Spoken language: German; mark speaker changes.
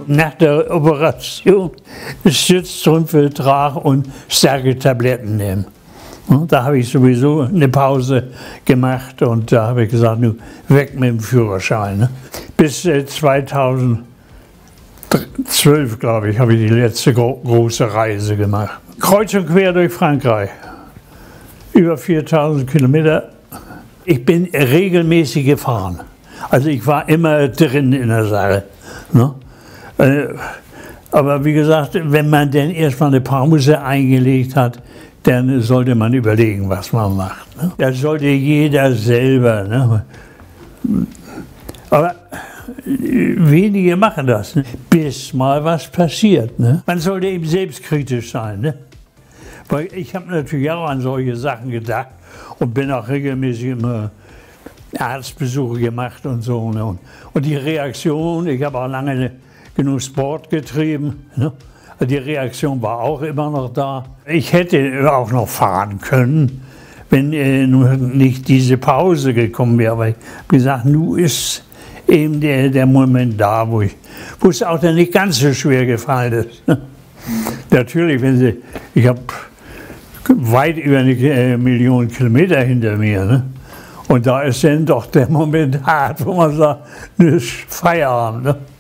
Speaker 1: nach der Operation Stützstrümpfe tragen und Stärketabletten nehmen. Und da habe ich sowieso eine Pause gemacht und da habe ich gesagt, nun weg mit dem Führerschein. Ne? Bis 2012, glaube ich, habe ich die letzte große Reise gemacht. Kreuz und quer durch Frankreich. Über 4000 Kilometer. Ich bin regelmäßig gefahren. Also ich war immer drin in der Sache. Ne? Aber wie gesagt, wenn man dann erstmal eine Pause eingelegt hat, dann sollte man überlegen, was man macht. Ne? Das sollte jeder selber. Ne? Aber wenige machen das, ne? Bis mal was passiert. Ne? Man sollte eben selbstkritisch sein. Ne? Weil ich habe natürlich auch an solche Sachen gedacht und bin auch regelmäßig immer Arztbesuche gemacht und so. Ne? Und die Reaktion, ich habe auch lange genug Sport getrieben, ne? Die Reaktion war auch immer noch da. Ich hätte auch noch fahren können, wenn nur nicht diese Pause gekommen wäre. Aber ich habe gesagt, nun ist eben der Moment da, wo es auch dann nicht ganz so schwer gefallen ist. Ne? Natürlich, ich habe weit über 1 Million Kilometer hinter mir. Ne? Und da ist dann doch der Moment hart, wo man sagt, das ist Feierabend. Ne?